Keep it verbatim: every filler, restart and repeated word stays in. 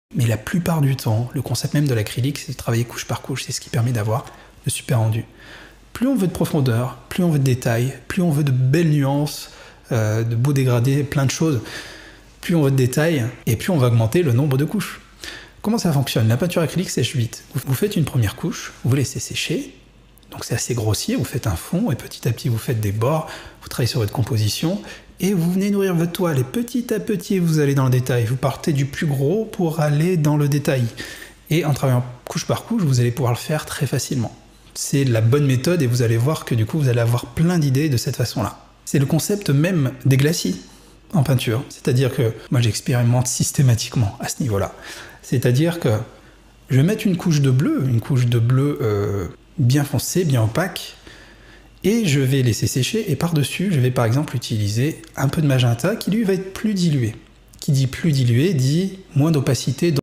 Mais la plupart du temps, le concept même de l'acrylique, c'est de travailler couche par couche. C'est ce qui permet d'avoir le super rendu. Plus on veut de profondeur, plus on veut de détails, plus on veut de belles nuances, euh, de beaux dégradés, plein de choses, plus on veut de détails, et plus on va augmenter le nombre de couches. Comment ça fonctionne? La peinture acrylique sèche vite. Vous faites une première couche, vous laissez sécher, donc c'est assez grossier, vous faites un fond, et petit à petit vous faites des bords, vous travaillez sur votre composition, et vous venez nourrir votre toile, et petit à petit vous allez dans le détail. Vous partez du plus gros pour aller dans le détail. Et en travaillant couche par couche, vous allez pouvoir le faire très facilement. C'est la bonne méthode, et vous allez voir que du coup vous allez avoir plein d'idées de cette façon-là. C'est le concept même des glacis en peinture, c'est-à-dire que moi j'expérimente systématiquement à ce niveau-là. C'est-à-dire que je vais mettre une couche de bleu, une couche de bleu euh, bien foncé, bien opaque, et je vais laisser sécher, et par-dessus, je vais par exemple utiliser un peu de magenta qui lui va être plus dilué. Qui dit plus dilué, dit moins d'opacité.